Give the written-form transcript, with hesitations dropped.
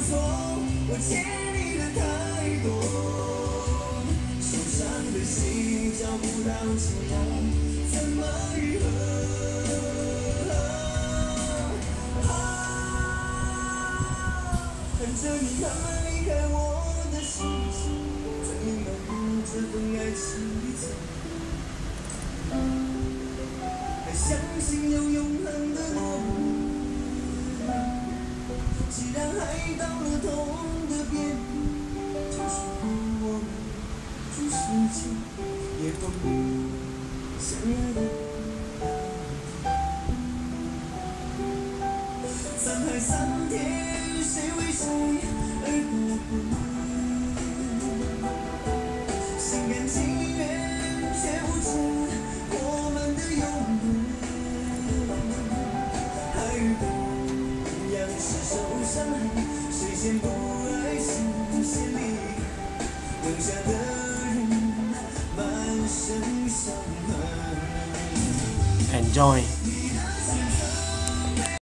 错，我欠你的太多，受伤的心找不到解药，怎么愈合？看着你慢慢离开我的世界，才明白这份爱情的错，还相信有永恒的落幕。既然爱到了痛的边缘，就算我们这世界也换不相爱的。三海三天，谁为谁而过问？心甘情愿，却不知我们的永恒。爱与不一样是受伤害，谁先不爱谁先离开，留下的人满身伤痕。 Enjoy。